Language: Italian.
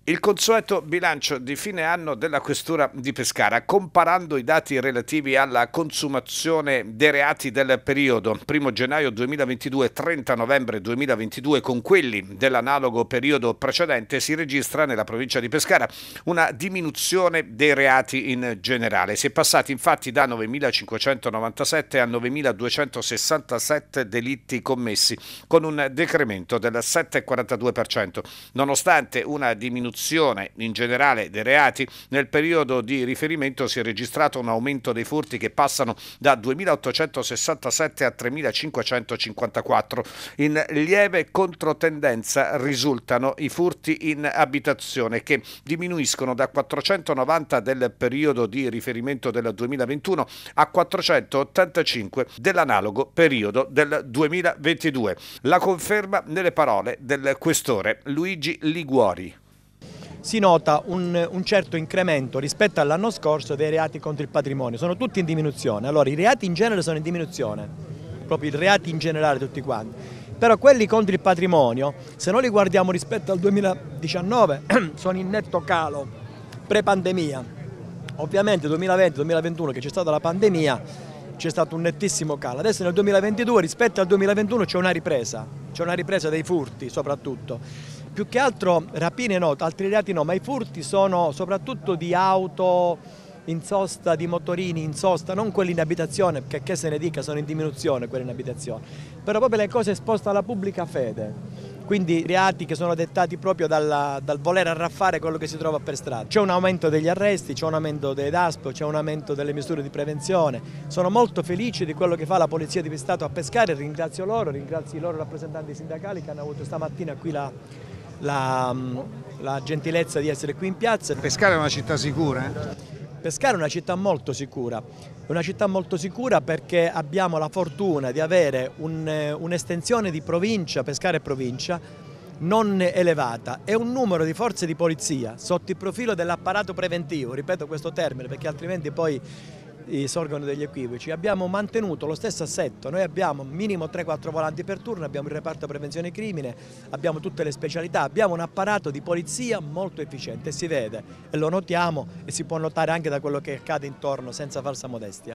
Il consueto bilancio di fine anno della Questura di Pescara, comparando i dati relativi alla consumazione dei reati del periodo 1 gennaio 2022-30 novembre 2022 con quelli dell'analogo periodo precedente, si registra nella provincia di Pescara una diminuzione dei reati in generale. Si è passati infatti da 9.597 a 9.267 delitti commessi, con un decremento del 7,42%, nonostante una diminuzione in generale dei reati. Nel periodo di riferimento si è registrato un aumento dei furti che passano da 2.867 a 3.554. In lieve controtendenza risultano i furti in abitazione, che diminuiscono da 490 del periodo di riferimento del 2021 a 485 dell'analogo periodo del 2022. La conferma nelle parole del questore Luigi Liguori. Si nota un certo incremento rispetto all'anno scorso dei reati contro il patrimonio, sono tutti in diminuzione. Allora i reati in genere sono in diminuzione, proprio i reati in generale tutti quanti, però quelli contro il patrimonio, se noi li guardiamo rispetto al 2019, sono in netto calo pre-pandemia. Ovviamente 2020-2021 che c'è stata la pandemia c'è stato un nettissimo calo, adesso nel 2022 rispetto al 2021 c'è una ripresa dei furti soprattutto. Più che altro rapine no, altri reati no, ma i furti sono soprattutto di auto in sosta, di motorini in sosta, non quelli in abitazione, perché che se ne dica sono in diminuzione quelli in abitazione, però proprio le cose esposte alla pubblica fede. Quindi reati che sono dettati proprio dal voler arraffare quello che si trova per strada. C'è un aumento degli arresti, c'è un aumento dei DASPO, c'è un aumento delle misure di prevenzione. Sono molto felice di quello che fa la Polizia di Stato a Pescara, ringrazio i loro rappresentanti sindacali che hanno avuto stamattina qui la gentilezza di essere qui in piazza. Pescara è una città sicura? Pescara è una città molto sicura. È una città molto sicura perché abbiamo la fortuna di avere un'estensione di provincia, Pescara e provincia, non elevata e un numero di forze di polizia sotto il profilo dell'apparato preventivo, ripeto questo termine perché altrimenti poi sorgono degli equivoci. Abbiamo mantenuto lo stesso assetto, noi abbiamo minimo 3-4 volanti per turno, abbiamo il reparto prevenzione crimine, abbiamo tutte le specialità, abbiamo un apparato di polizia molto efficiente e si vede e lo notiamo e si può notare anche da quello che accade intorno senza falsa modestia.